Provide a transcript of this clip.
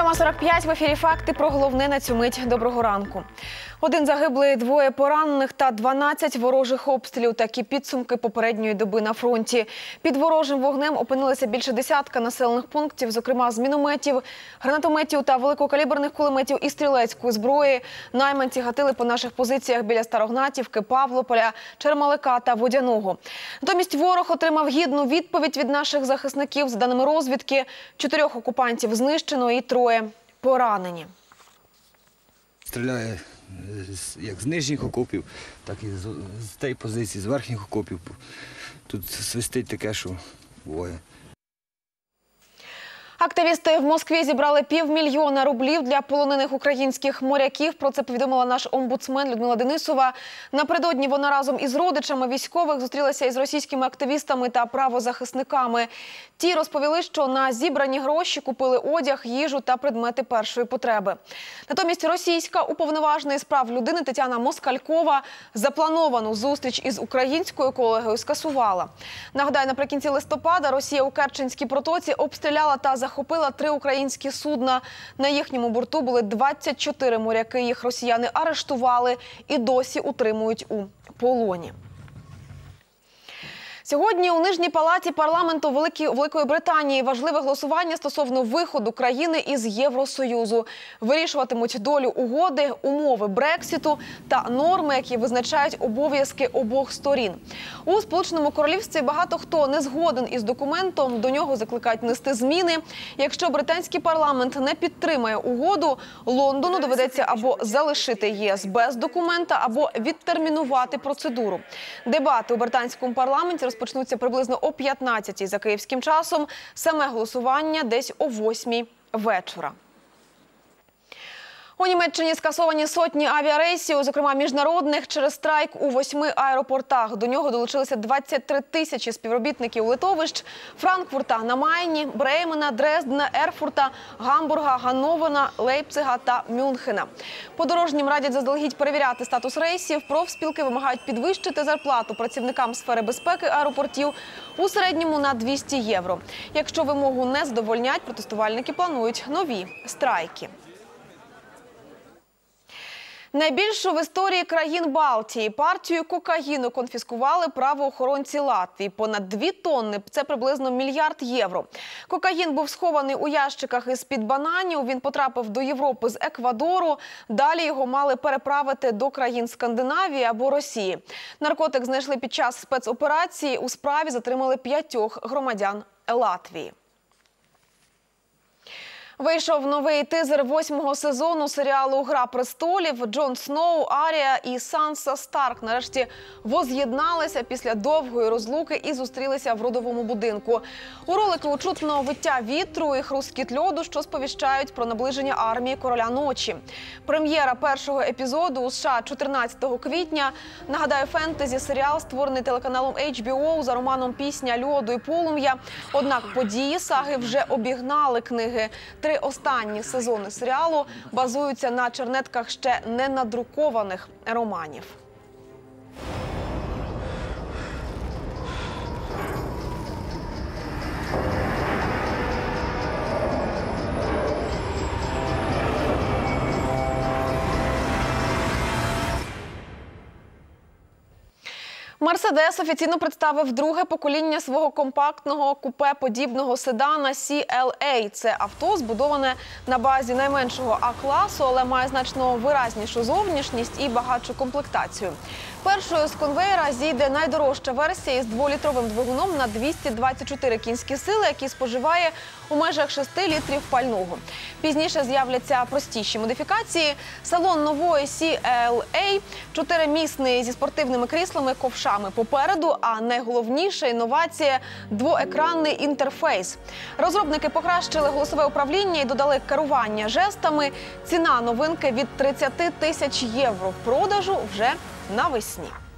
7:45 в ефірі «Факти» про головне на цю мить. Доброго ранку. 1 загиблий, 2 поранених та 12 ворожих обстрілів. Такі підсумки попередньої доби на фронті. Під ворожим вогнем опинилися більше десятка населених пунктів, зокрема з мінометів, гранатометів та великокаліберних кулеметів і стрілецької зброї. Найманці гатили по наших позиціях біля Старогнатівки, Павлополя, Чермалика та Водяного. Натомість ворог отримав гідну відповідь від наших захисників. За даними розвідки, 4 окупантів знищено і 3 поранені. Стріляє як з нижніх окопів, так і з тієї позиції, з верхніх окопів. Тут свистить таке, що буває. Активісти в Москві зібрали $500 000 рублів для полонених українських моряків. Про це повідомила наш омбудсмен Людмила Денисова. Напередодні вона разом із родичами військових зустрілася із російськими активістами та правозахисниками. Ті розповіли, що на зібрані гроші купили одяг, їжу та предмети першої потреби. Натомість російська уповноважена із прав людини Тетяна Москалькова заплановану зустріч із українською колегою скасувала. Нагадаю, наприкінці листопада Росія у Керченській протоці обстріляла та захопила 3 українські судна. На їхньому борту були 24 моряки. Їх росіяни арештували і досі утримують у полоні. Сьогодні у Нижній палаті парламенту Великої Британії важливе голосування стосовно виходу країни із Євросоюзу. Вирішуватимуть долю угоди, умови Брекситу та норми, які визначають обов'язки обох сторін. У Сполученому Королівстві багато хто не згоден із документом, до нього закликають внести зміни. Якщо британський парламент не підтримає угоду, Лондону доведеться або залишити ЄС без документа, або відтермінувати процедуру. Дебати у британському парламенті розпочнуться приблизно о 15-й за київським часом. Саме голосування десь о 8-й вечора. У Німеччині скасовані сотні авіарейсів, зокрема міжнародних, через страйк у 8 аеропортах. До нього долучилися 23 тисячі співробітників литовищ Франкфурта на Майні, Бремена, Дрездена, Ерфурта, Гамбурга, Ганновера, Лейпцига та Мюнхена. Подорожнім радять заздалегідь перевіряти статус рейсів. Профспілки вимагають підвищити зарплату працівникам сфери безпеки аеропортів у середньому на 200 євро. Якщо вимогу не задовольнять, протестувальники планують нові страйки. Найбільшу в історії країн Балтії партію кокаїну конфіскували правоохоронці Латвії. Понад 2 тонни – це приблизно $1 мільярд. Кокаїн був схований у ящиках із-під бананів. Він потрапив до Європи з Еквадору. Далі його мали переправити до країн Скандинавії або Росії. Наркотик знайшли під час спецоперації. У справі затримали 5 громадян Латвії. Вийшов новий тизер 8-го сезону серіалу «Гра престолів». Джон Сноу, Арія і Санса Старк нарешті воз'єдналися після довгої розлуки і зустрілися в родовому будинку. У ролику чутно виття вітру і хрускіт льоду, що сповіщають про наближення армії Короля Ночі. Прем'єра першого епізоду у США 14 квітня. Нагадаю, фентезі-серіал, створений телеканалом HBO за романом «Пісня льоду і полум'я». Однак події саги вже обігнали книги. 3 останні сезони серіалу базуються на чернетках ще не надрукованих романів. Мерседес офіційно представив друге покоління свого компактного купе-подібного седана CLA. Це авто, збудоване на базі найменшого А-класу, але має значно виразнішу зовнішність і багатшу комплектацію. Першою з конвеєра зійде найдорожча версія із 2-літровим двигуном на 224 кінські сили, який споживає у межах 6 літрів пального. Пізніше з'являться простіші модифікації. Салон нової CLA – 4-місний зі спортивними кріслами, ковшами попереду, а найголовніша інновація – 2-екранний інтерфейс. Розробники покращили голосове управління і додали керування жестами. Ціна новинки від 30 тисяч євро. В продажу вже навесні.